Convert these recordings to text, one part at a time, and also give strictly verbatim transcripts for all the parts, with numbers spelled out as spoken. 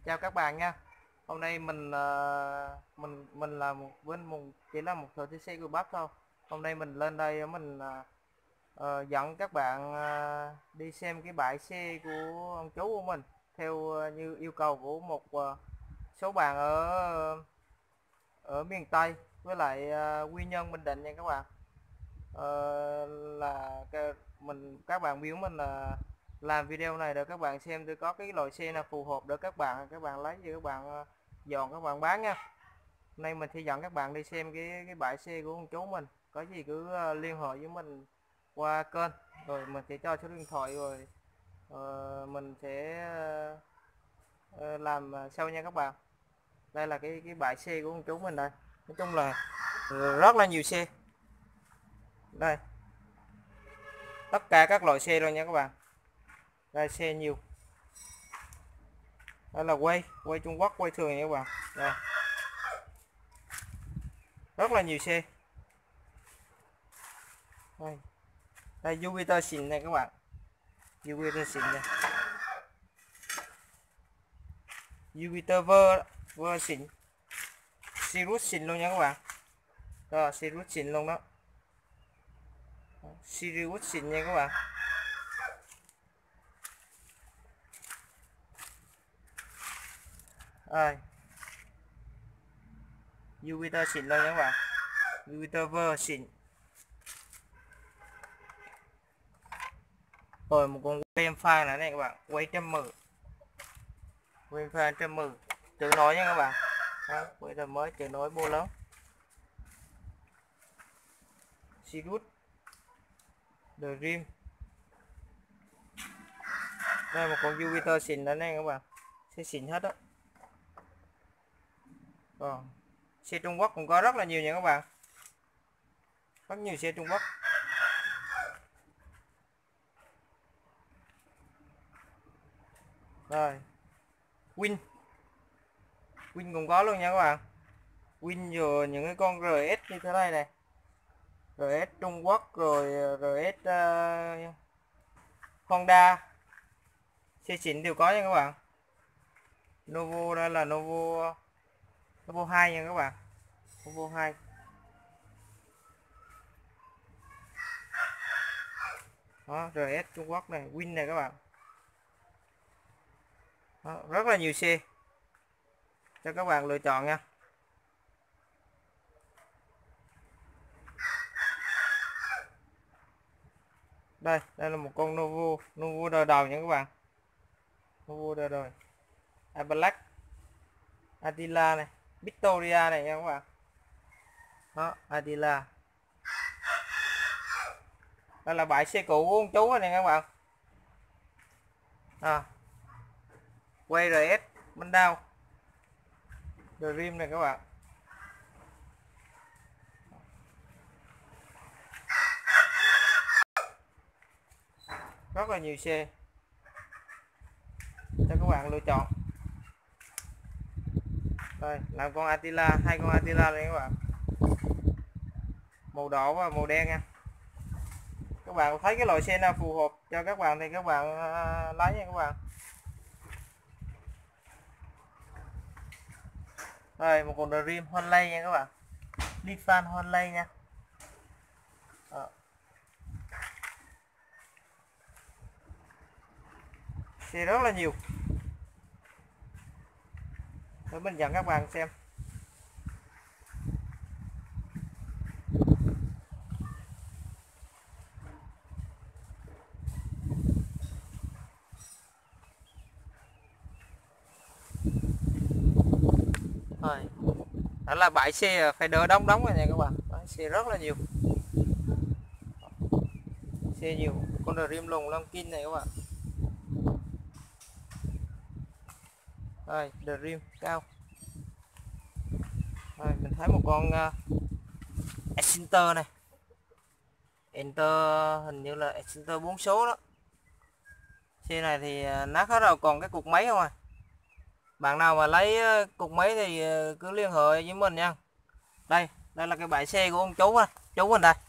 Chào các bạn nha. Hôm nay mình ờ, mình mình là một bên một chỉ là một thợ xe của bắp thôi. Hôm nay mình lên đây mình ờ, ờ, dẫn các bạn ờ, đi xem cái bãi xe của ông chú của mình theo ờ, như yêu cầu của một ờ, số bạn ở ở miền Tây với lại ờ, Quy Nhơn Bình Định nha các bạn. Ờ, là cái- mình các bạn biểu mình là làm video này để các bạn xem tôi có cái loại xe nào phù hợp để các bạn các bạn lấy cho các bạn ờ, dọn các bạn bán nha. Hôm nay mình sẽ dẫn các bạn đi xem cái cái bãi xe của ông chú mình, có gì cứ ờ, liên hệ với mình qua kênh rồi mình sẽ cho số điện thoại rồi ờ, mình sẽ ờ, ờ, làm ờ, sau nha các bạn. Đây là cái cái bãi xe của ông chú mình đây, nói chung là rất là nhiều xe đây, tất cả các loại xe rồi nha các bạn. Đây xe nhiều, đây là quay quay Trung Quốc, quay thường nha các bạn. Đây rất là nhiều xe. Đây, đây Jupiter xịn này các bạn, Jupiter xịn này, Jupiter vơ vơ xịn, Sirius xịn luôn nha các bạn. Đó, Sirius xịn luôn đó, Sirius xịn nha các bạn. Đây Jupiter xịn luôn nha các bạn, Jupiter vơ xịn. Rồi một con quay pha này, này các bạn, quay trăm mười, quay pha trăm mười tự nói nha các bạn. Đó, quay tầm mới tự nói bô lớn, Sirius The Rim. Đây một con Jupiter xịn đó này các bạn, xe xịn hết đó. Còn xe Trung Quốc cũng có rất là nhiều nha các bạn, rất nhiều xe Trung Quốc. Rồi Win Win cũng có luôn nha các bạn. Win rồi những cái con rờ ét như thế này này, rờ ét Trung Quốc rồi rờ ét uh, Honda, xe xịn đều có nha các bạn. Novo, đây là Novo Novo hai nha các bạn, Novo hai. Đó, rờ ét Trung Quốc này, Win này các bạn. Đó, rất là nhiều xe cho các bạn lựa chọn nha. Đây, đây là một con Novo, Novo đời đầu nha các bạn. Novo đời đời. Black, Attila này, Victoria này nha các bạn. Đó, Attila. Đây là bãi xe cũ của ông chú này các bạn. À, quay rờ ét bên đao, The Rim này các bạn. Rất là nhiều xe cho các bạn lựa chọn. Đây là con Attila, hai con Attila này các bạn, màu đỏ và màu đen nha. Các bạn thấy cái loại xe nào phù hợp cho các bạn thì các bạn uh, lấy nha các bạn. Rồi một con The Rim Honley nha các bạn, Nissan Honley nha. Đó. Xe rất là nhiều, để mình dẫn các bạn xem. Rồi, đó là bãi xe phải đỡ đóng đóng rồi nha các bạn. Đó, xe rất là nhiều, xe nhiều. Con The Rim lùng lông kin này các bạn. Rồi The Rim cao. Rồi mình thấy một con uh, Exinter này, Enter hình như là Exinter bốn số đó. Xe này thì nát hết rồi, còn cái cục máy không à. Bạn nào mà lấy cục máy thì cứ liên hệ với mình nha. Đây, đây là cái bãi xe của ông chú á, chú mình đây.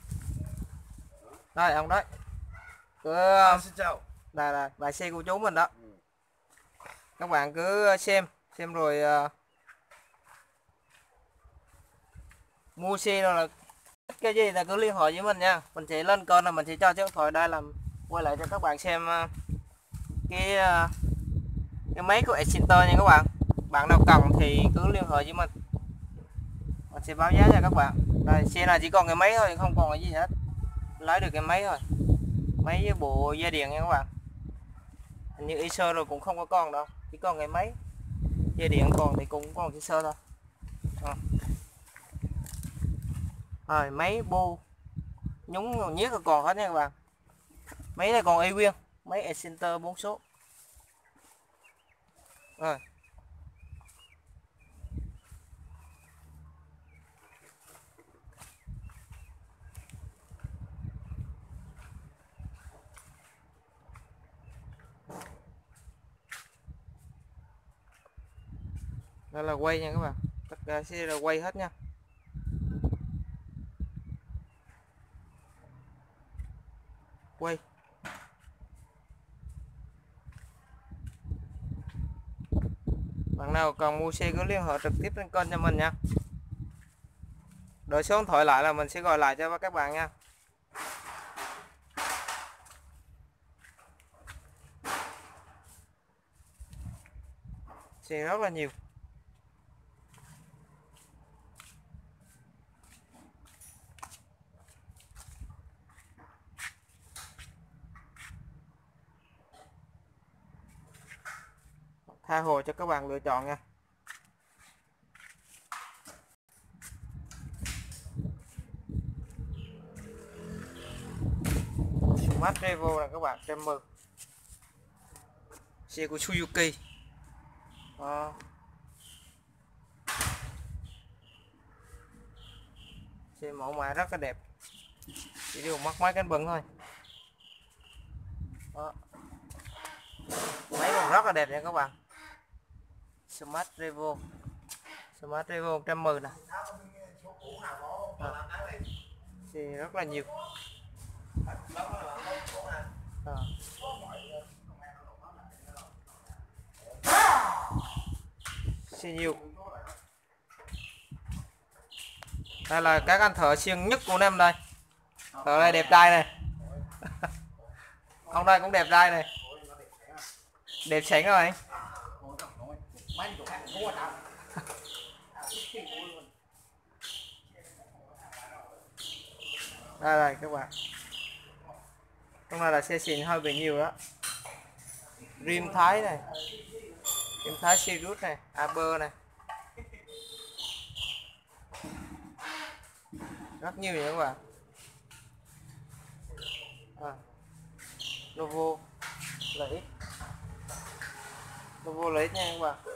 Đây ông đấy. Cứ... À, xin chào. Đây là bãi xe của chú mình đó. các bạn cứ xem xem rồi uh, mua xe rồi là cái gì là cứ liên hệ với mình nha, mình sẽ lên kênh là mình sẽ cho chiếc điện thoại đây làm quay lại cho các bạn xem uh, cái uh, cái máy của Exenter nha các bạn. Bạn nào cần thì cứ liên hệ với mình, mình sẽ báo giá cho các bạn. Đây, xe này chỉ còn cái máy thôi, không còn cái gì hết, lấy được cái máy thôi, máy với bộ dây điện nha các bạn. Hình như Acer rồi cũng không có còn đâu, chỉ còn cái máy dây điện còn thì cũng còn cái sơ thôi. À. Rồi máy bô nhúng nhiếc còn hết nha các bạn. Máy này còn y nguyên, máy Exenter bốn số. Rồi. Đây là quay nha các bạn, tất cả sẽ là quay hết nha. Quay. Bạn nào cần mua xe cứ liên hệ trực tiếp trên kênh cho mình nha. Đợi số điện thoại lại là mình sẽ gọi lại cho các bạn nha. Xe rất là nhiều. Tha hồ cho các bạn lựa chọn nha. Smart Revo là các bạn, trăm mười xe của Suzuki. Đó. Xe mẫu mã rất là đẹp, chỉ điều mắc máy cánh bẩn thôi. Đó. Máy còn rất là đẹp nha các bạn. Smart Revo, Smart Revo một trăm mười nè. À. Xe rất là nhiều. À. Xe nhiều. Đây là các anh thợ siêng nhất của em đây. Thợ đây đẹp trai này. Ông đây cũng đẹp trai này. Đẹp sẵn rồi anh. Đây này các bạn. Trong này là xe xịn hơi bị nhiều đó. Rim Thái này. Rim Thái Sirius này, Aber này. Rất nhiều nha các bạn. À. Novo lờ ích. Novo lờ ích nha các bạn.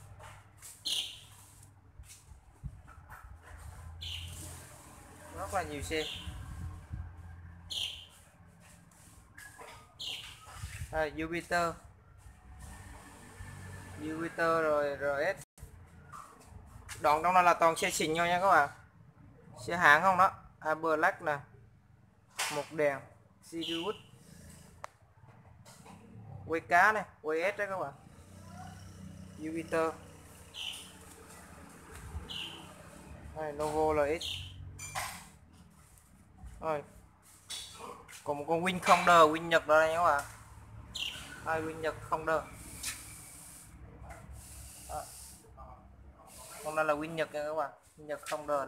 Rất là nhiều xe. À, Jupiter. Jupiter rồi rờ ét. Đoạn trong này là toàn xe xịn nhau nha các bạn. Xe hãng không đó. Black nè. Một đèn Sirius. Quay cá này, quay ét đó các bạn. Jupiter. Đây, Novo lờ ích. Rồi. Còn một con Win không đờ, Win Nhật đây nha các bạn. Hai Win Nhật không đờ. À. Con này là Win Nhật nha các bạn, Win Nhật không đờ đó.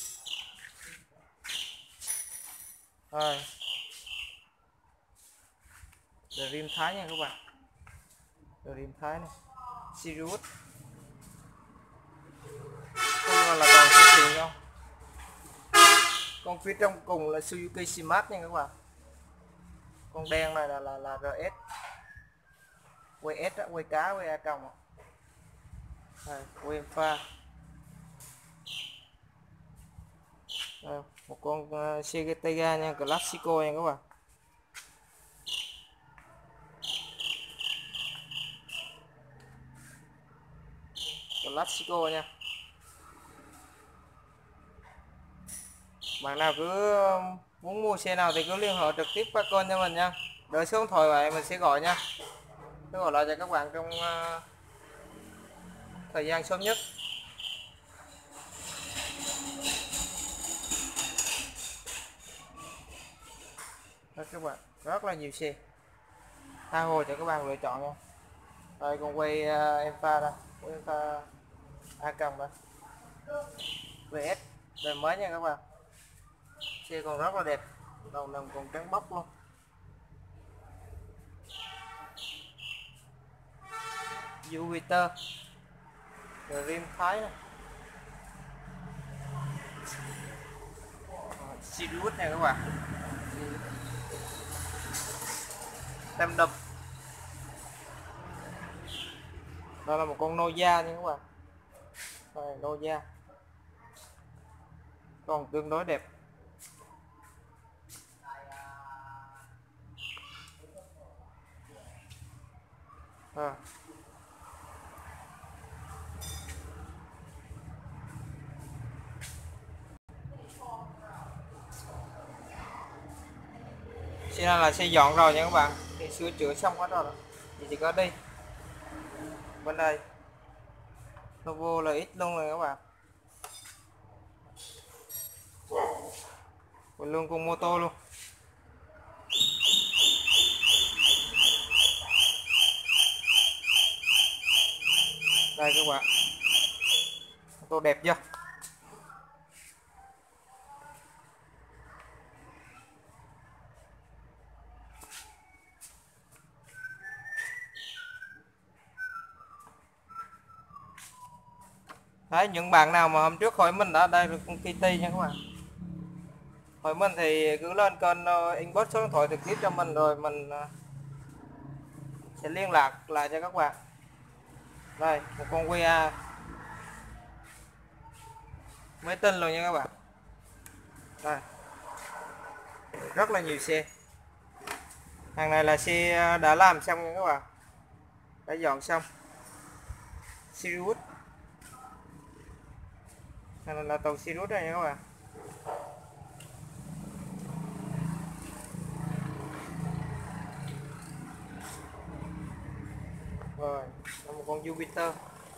Rồi. Dream Thái nha các bạn. Dream Thái này. Sirius. Con là còn xuất hiện không? Con phía trong cùng là Suzuki Smart nha các bạn. Con đen này là là, là rờ ét. Quay S đó, quay cá, quay A còng. Rồi, quay pha. Rồi, một con uh, Segetega nha, Classico nha các bạn. Classico nha. Bạn nào cứ muốn mua xe nào thì cứ liên hệ trực tiếp qua kênh cho mình nha. Đợi số điện thoại vậy mình sẽ gọi nha. Cứ gọi lại cho các bạn trong uh, thời gian sớm nhất. Đó các bạn, rất là nhiều xe tha hồ cho các bạn lựa chọn nha. Đây con quay uh, em pha đây, em pha A cầm đây, vê ét đời mới nha các bạn. Xe còn rất là đẹp, đầu nằm còn trắng bóc luôn. Jupiter Dream Thái này, Sirius này các bạn, tem đập. Đây là một con Noia nha các bạn. Đây, Noia còn tương đối đẹp. À. Xe này là xe dọn rồi nha các bạn, thì sửa chữa xong hết rồi đó. Thì chỉ có đi bên đây logo là ít luôn rồi các bạn. Còn luôn con mô tô luôn. Đây các bạn, mô tô đẹp chưa? Đấy, những bạn nào mà hôm trước hỏi mình đã đây là con Kitty nha các bạn. Hỏi mình thì cứ lên kênh uh, inbox số điện thoại trực tiếp cho mình rồi mình uh, sẽ liên lạc lại cho các bạn. Đây, một con quy a mới tinh luôn nha các bạn. Đây, rất là nhiều xe. Hàng này là xe đã làm xong nha các bạn, đã dọn xong. Sirius, hàng này là tàu Sirius này nha các bạn. Rồi, là một con Jupiter.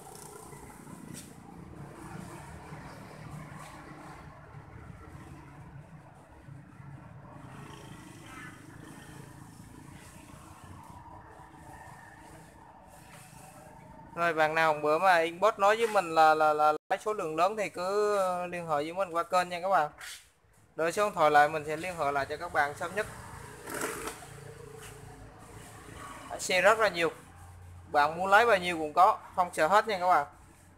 Rồi bạn nào bữa mà inbox nói với mình là là là lấy số lượng lớn thì cứ liên hệ với mình qua kênh nha các bạn. Đợi số điện thoại lại mình sẽ liên hệ lại cho các bạn sớm nhất. Xe rất là nhiều, bạn muốn lấy bao nhiêu cũng có, không sợ hết nha các bạn.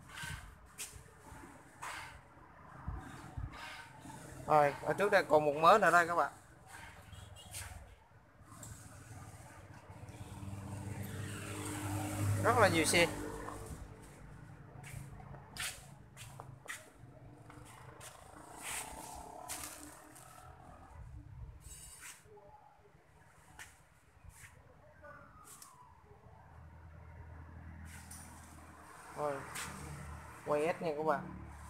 Rồi ở trước đây còn một mớ nữa đây các bạn. Rất là nhiều xe. Rồi quay S nha các bạn.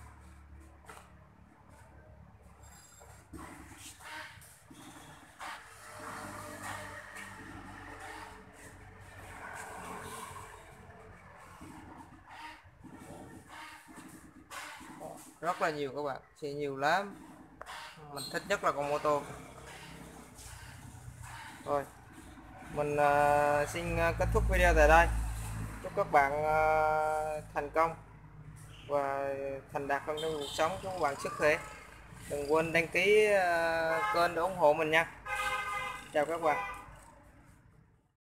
Rất là nhiều các bạn, xe nhiều lắm. Mình thích nhất là con mô tô. Rồi mình uh, xin uh, kết thúc video tại đây. Chúc các bạn uh, thành công và thành đạt hơn trong cuộc sống, chúc các bạn sức khỏe. Đừng quên đăng ký uh, kênh để ủng hộ mình nha. Chào các bạn.